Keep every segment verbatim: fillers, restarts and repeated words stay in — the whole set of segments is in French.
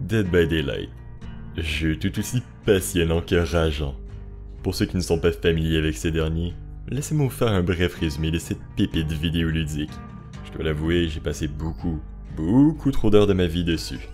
Dead by Daylight, jeu tout aussi passionnant que rageant. Pour ceux qui ne sont pas familiers avec ces derniers, laissez-moi vous faire un bref résumé de cette pépite vidéoludique. Je dois l'avouer, j'ai passé beaucoup, beaucoup trop d'heures de ma vie dessus.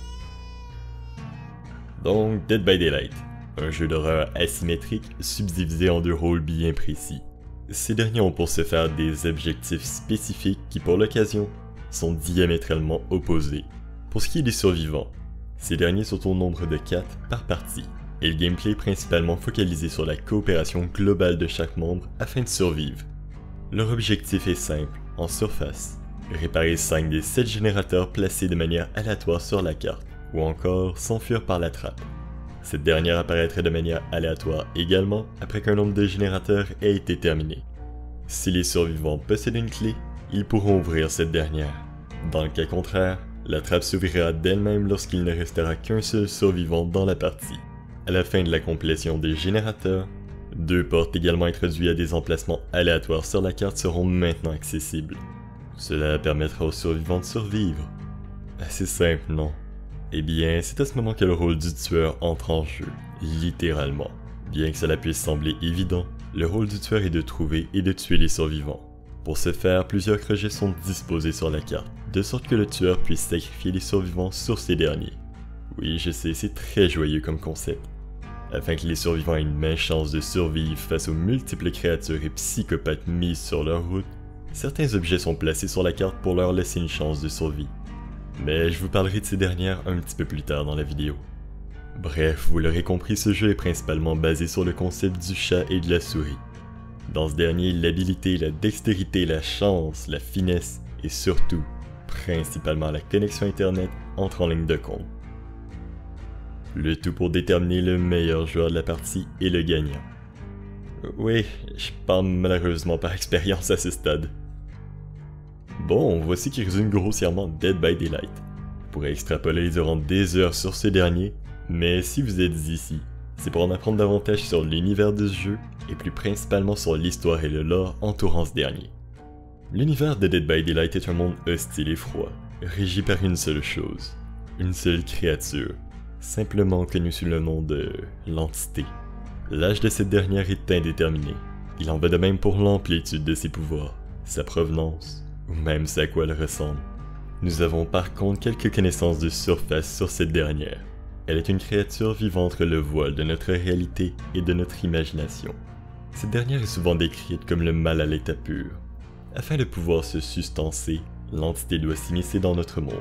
Donc, Dead by Daylight, un jeu d'horreur asymétrique subdivisé en deux rôles bien précis. Ces derniers ont pour se faire des objectifs spécifiques qui, pour l'occasion, sont diamétralement opposés. Pour ce qui est des survivants, ces derniers sont au nombre de quatre par partie, et le gameplay est principalement focalisé sur la coopération globale de chaque membre afin de survivre. Leur objectif est simple, en surface, réparer cinq des sept générateurs placés de manière aléatoire sur la carte, ou encore s'enfuir par la trappe. Cette dernière apparaîtrait de manière aléatoire également après qu'un nombre de générateurs ait été terminé. Si les survivants possèdent une clé, ils pourront ouvrir cette dernière. Dans le cas contraire, la trappe s'ouvrira d'elle-même lorsqu'il ne restera qu'un seul survivant dans la partie. À la fin de la complétion des générateurs, deux portes également introduites à des emplacements aléatoires sur la carte seront maintenant accessibles. Cela permettra aux survivants de survivre. Assez simple, non? Eh bien, c'est à ce moment que le rôle du tueur entre en jeu, littéralement. Bien que cela puisse sembler évident, le rôle du tueur est de trouver et de tuer les survivants. Pour ce faire, plusieurs rejets sont disposés sur la carte, de sorte que le tueur puisse sacrifier les survivants sur ces derniers. Oui, je sais, c'est très joyeux comme concept. Afin que les survivants aient une mince chance de survivre face aux multiples créatures et psychopathes mises sur leur route, certains objets sont placés sur la carte pour leur laisser une chance de survie. Mais je vous parlerai de ces dernières un petit peu plus tard dans la vidéo. Bref, vous l'aurez compris, ce jeu est principalement basé sur le concept du chat et de la souris. Dans ce dernier, l'habilité, la dextérité, la chance, la finesse et surtout, principalement la connexion internet entrent en ligne de compte. Le tout pour déterminer le meilleur joueur de la partie et le gagnant. Oui, je parle malheureusement par expérience à ce stade. Bon, voici qui résume grossièrement Dead by Daylight. Vous pourrez extrapoler durant des heures sur ce dernier, mais si vous êtes ici, c'est pour en apprendre davantage sur l'univers de ce jeu, et plus principalement sur l'histoire et le lore entourant ce dernier. L'univers de Dead by Daylight est un monde hostile et froid, régi par une seule chose, une seule créature, simplement connue sous le nom de l'entité. L'âge de cette dernière est indéterminé, il en va de même pour l'amplitude de ses pouvoirs, sa provenance, ou même ce à quoi elle ressemble. Nous avons par contre quelques connaissances de surface sur cette dernière. Elle est une créature vivant entre le voile de notre réalité et de notre imagination. Cette dernière est souvent décrite comme le mal à l'état pur. Afin de pouvoir se sustancer, l'entité doit s'immiscer dans notre monde.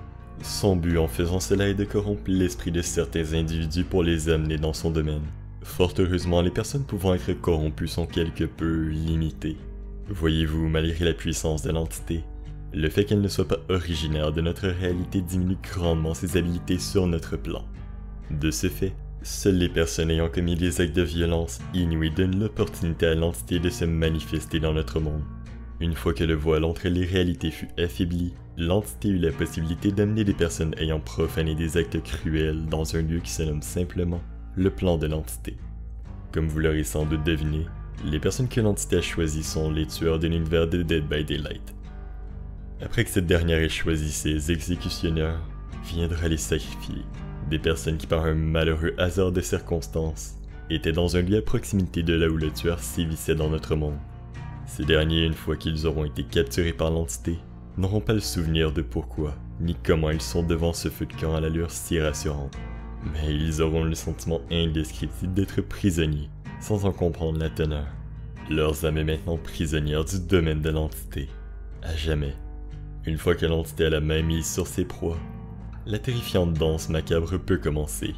Son but en faisant cela est de corrompre l'esprit de certains individus pour les amener dans son domaine. Fort heureusement, les personnes pouvant être corrompues sont quelque peu limitées. Voyez-vous, malgré la puissance de l'entité, le fait qu'elle ne soit pas originaire de notre réalité diminue grandement ses habilités sur notre plan. De ce fait, seules les personnes ayant commis des actes de violence inouïs donnent l'opportunité à l'entité de se manifester dans notre monde. Une fois que le voile entre les réalités fut affaibli, l'entité eut la possibilité d'amener des personnes ayant profané des actes cruels dans un lieu qui se nomme simplement le plan de l'entité. Comme vous l'aurez sans doute deviné, les personnes que l'entité a choisies sont les tueurs de l'univers de Dead by Daylight. Après que cette dernière ait choisi ses exécutionneurs, viendra les sacrifier. Des personnes qui par un malheureux hasard de circonstances étaient dans un lieu à proximité de là où le tueur sévissait dans notre monde. Ces derniers, une fois qu'ils auront été capturés par l'entité, n'auront pas le souvenir de pourquoi, ni comment ils sont devant ce feu de camp à l'allure si rassurante. Mais ils auront le sentiment indescriptible d'être prisonniers, sans en comprendre la teneur. Leur âme est maintenant prisonnière du domaine de l'entité, à jamais. Une fois que l'entité a la main mise sur ses proies, la terrifiante danse macabre peut commencer.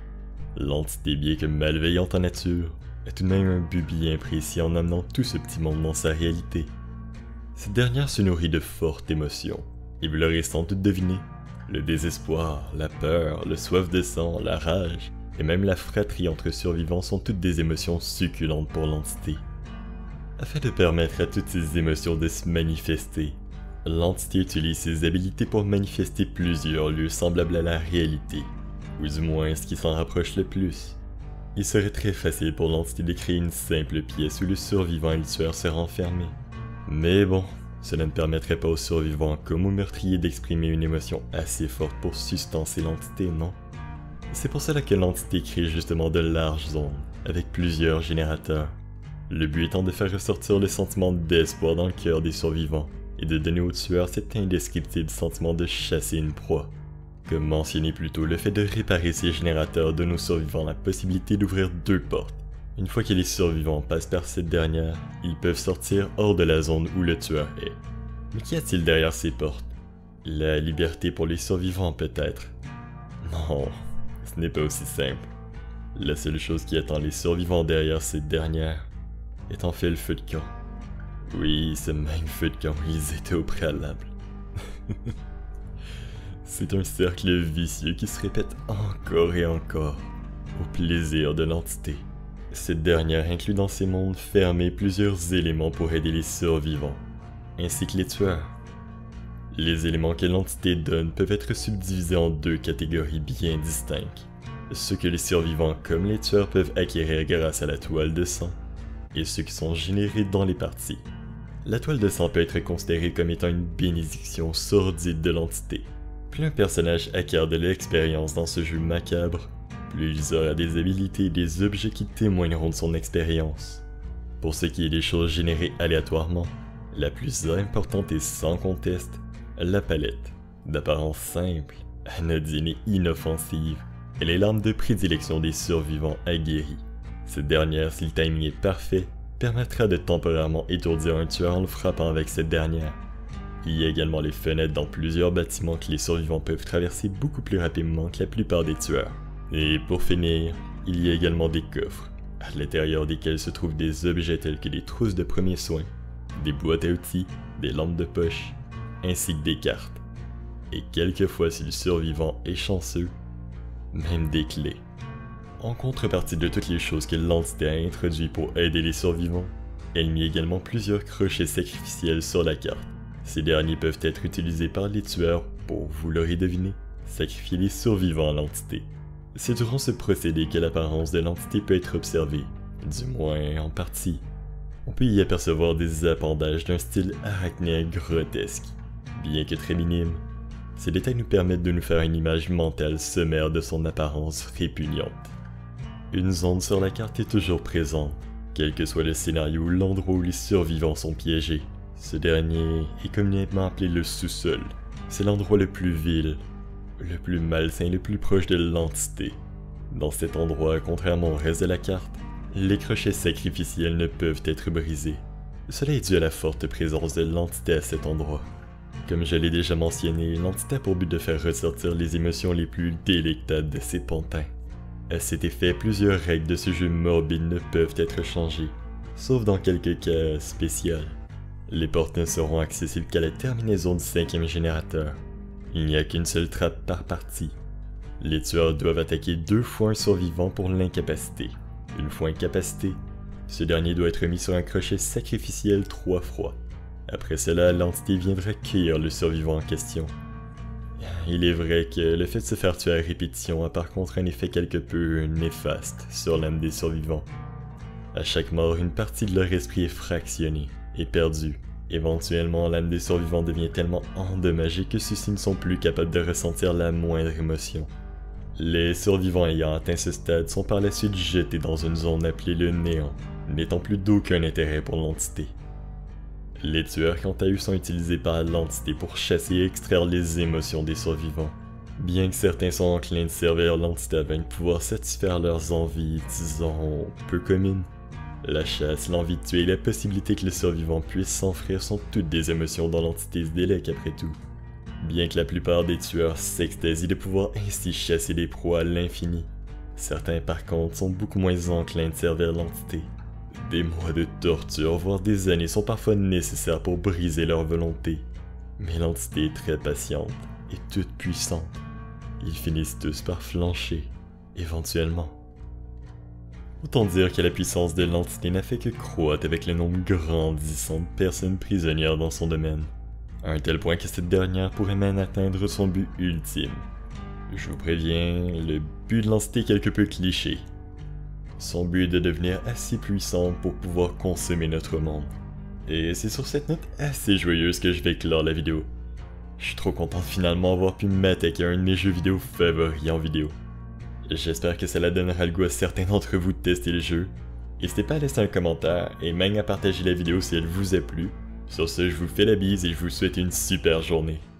L'entité, bien que malveillante en nature, a tout de même un but bien précis en amenant tout ce petit monde dans sa réalité. Cette dernière se nourrit de fortes émotions, et vous l'aurez sans doute deviné, le désespoir, la peur, le soif de sang, la rage, et même la fratrie entre survivants sont toutes des émotions succulentes pour l'entité. Afin de permettre à toutes ces émotions de se manifester, l'entité utilise ses habilités pour manifester plusieurs lieux semblables à la réalité, ou du moins ce qui s'en rapproche le plus. Il serait très facile pour l'entité de créer une simple pièce où le survivant et le tueur seraient enfermés. Mais bon, Cela ne permettrait pas aux survivants comme aux meurtriers d'exprimer une émotion assez forte pour sustancer l'entité, non? C'est pour cela que l'entité crée justement de larges zones, avec plusieurs générateurs. Le but étant de faire ressortir le sentiment d'espoir dans le cœur des survivants, et de donner aux tueurs cet indescriptible sentiment de chasser une proie. Comme mentionné plus tôt, le fait de réparer ces générateurs donne aux survivants la possibilité d'ouvrir deux portes. Une fois que les survivants passent par cette dernière, ils peuvent sortir hors de la zone où le tueur est. Mais qu'y a-t-il derrière ces portes? La liberté pour les survivants peut-être? Non, ce n'est pas aussi simple. La seule chose qui attend les survivants derrière cette dernière est en fait le feu de camp. Oui, ce même feu de camp, ils étaient au préalable. C'est un cercle vicieux qui se répète encore et encore, au plaisir de l'entité. Cette dernière inclut dans ces mondes fermés plusieurs éléments pour aider les survivants, ainsi que les tueurs. Les éléments que l'entité donne peuvent être subdivisés en deux catégories bien distinctes. Ceux que les survivants comme les tueurs peuvent acquérir grâce à la toile de sang, et ceux qui sont générés dans les parties. La toile de sang peut être considérée comme étant une bénédiction sordide de l'entité. Plus un personnage acquiert de l'expérience dans ce jeu macabre, plus il aura des habilités et des objets qui témoigneront de son expérience. Pour ce qui est des choses générées aléatoirement, la plus importante est sans conteste la palette. D'apparence simple, anodine et inoffensive, elle est l'arme de prédilection des survivants aguerris. Cette dernière, si le timing est parfait, permettra de temporairement étourdir un tueur en le frappant avec cette dernière. Il y a également les fenêtres dans plusieurs bâtiments que les survivants peuvent traverser beaucoup plus rapidement que la plupart des tueurs. Et pour finir, il y a également des coffres, à l'intérieur desquels se trouvent des objets tels que des trousses de premiers soins, des boîtes à outils, des lampes de poche, ainsi que des cartes. Et quelquefois si le survivant est chanceux, même des clés. En contrepartie de toutes les choses que l'entité a introduites pour aider les survivants, elle mit également plusieurs crochets sacrificiels sur la carte. Ces derniers peuvent être utilisés par les tueurs pour, vous l'aurez deviné, sacrifier les survivants à l'entité. C'est durant ce procédé que l'apparence de l'entité peut être observée, du moins en partie. On peut y apercevoir des appendages d'un style arachnien grotesque. Bien que très minime, ces détails nous permettent de nous faire une image mentale sommaire de son apparence répugnante. Une zone sur la carte est toujours présente, quel que soit le scénario ou l'endroit où les survivants sont piégés. Ce dernier est communément appelé le sous-sol. C'est l'endroit le plus vil, le plus malsain, le plus proche de l'entité. Dans cet endroit, contrairement au reste de la carte, les crochets sacrificiels ne peuvent être brisés. Cela est dû à la forte présence de l'entité à cet endroit. Comme je l'ai déjà mentionné, l'entité a pour but de faire ressortir les émotions les plus délectables de ses pantins. À cet effet, plusieurs règles de ce jeu morbide ne peuvent être changées, sauf dans quelques cas spéciaux. Les portes ne seront accessibles qu'à la terminaison du cinquième générateur. Il n'y a qu'une seule trappe par partie. Les tueurs doivent attaquer deux fois un survivant pour l'incapacité. Une fois incapacité, ce dernier doit être mis sur un crochet sacrificiel trois fois. Après cela, l'entité viendra cueillir le survivant en question. Il est vrai que le fait de se faire tuer à répétition a par contre un effet quelque peu néfaste sur l'âme des survivants. À chaque mort, une partie de leur esprit est fractionnée et perdue. Éventuellement, l'âme des survivants devient tellement endommagée que ceux-ci ne sont plus capables de ressentir la moindre émotion. Les survivants ayant atteint ce stade sont par la suite jetés dans une zone appelée le néant, n'étant plus d'aucun intérêt pour l'entité. Les tueurs quant à eux sont utilisés par l'entité pour chasser et extraire les émotions des survivants. Bien que certains sont enclins de servir l'entité afin de pouvoir satisfaire leurs envies, disons, peu communes, la chasse, l'envie de tuer et la possibilité que les survivants puissent s'enfuir sont toutes des émotions dont l'entité se délecte après tout. Bien que la plupart des tueurs s'extasient de pouvoir ainsi chasser des proies à l'infini, certains par contre sont beaucoup moins enclins de servir l'entité. Des mois de torture, voire des années sont parfois nécessaires pour briser leur volonté. Mais l'entité est très patiente et toute puissante. Ils finissent tous par flancher, éventuellement. Autant dire que la puissance de l'entité n'a fait que croître avec le nombre grandissant de personnes prisonnières dans son domaine, à un tel point que cette dernière pourrait même atteindre son but ultime. Je vous préviens, le but de l'entité est quelque peu cliché. Son but est de devenir assez puissante pour pouvoir consommer notre monde. Et c'est sur cette note assez joyeuse que je vais clore la vidéo. Je suis trop content de finalement avoir pu m'attaquer à un de mes jeux vidéo favoris en vidéo. J'espère que cela donnera le goût à certains d'entre vous de tester le jeu. N'hésitez pas à laisser un commentaire et même à partager la vidéo si elle vous a plu. Sur ce, je vous fais la bise et je vous souhaite une super journée.